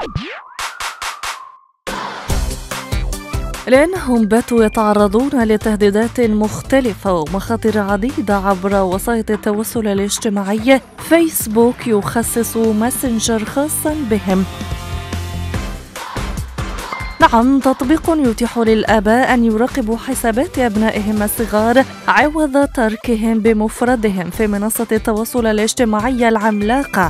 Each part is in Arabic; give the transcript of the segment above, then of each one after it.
لأنهم باتوا يتعرضون لتهديدات مختلفة ومخاطر عديدة عبر وسائط التواصل الاجتماعي، فيسبوك يخصص ماسنجر خاصا بهم. نعم، تطبيق يتيح للآباء أن يراقبوا حسابات أبنائهم الصغار عوض تركهم بمفردهم في منصة التواصل الاجتماعي العملاقة.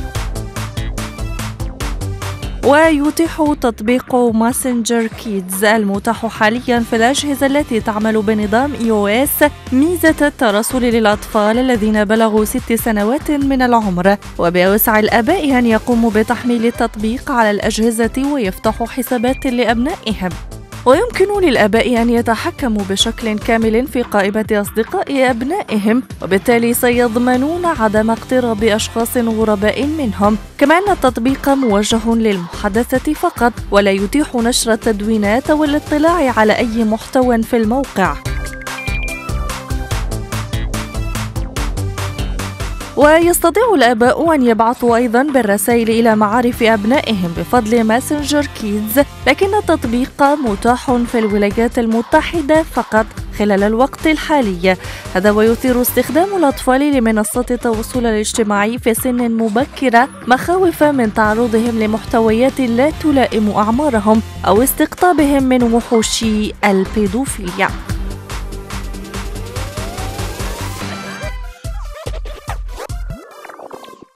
ويتيح تطبيق ماسنجر كيدز المتاح حاليا في الأجهزة التي تعمل بنظام iOS ميزة التراسل للأطفال الذين بلغوا 6 سنوات من العمر، وبيسعى الآباء أن يقوموا بتحميل التطبيق على الأجهزة ويفتحوا حسابات لأبنائهم. ويمكن للآباء أن يتحكموا بشكل كامل في قائمة أصدقاء أبنائهم، وبالتالي سيضمنون عدم اقتراب أشخاص غرباء منهم. كما أن التطبيق موجه للمحادثة فقط، ولا يتيح نشر التدوينات والاطلاع على أي محتوى في الموقع. ويستطيع الآباء أن يبعثوا أيضاً بالرسائل إلى معارف أبنائهم بفضل ماسنجر كيدز، لكن التطبيق متاح في الولايات المتحدة فقط خلال الوقت الحالي. هذا ويثير استخدام الأطفال لمنصات التواصل الاجتماعي في سن مبكرة مخاوف من تعرضهم لمحتويات لا تلائم أعمارهم أو استقطابهم من وحوش البيدوفيليا.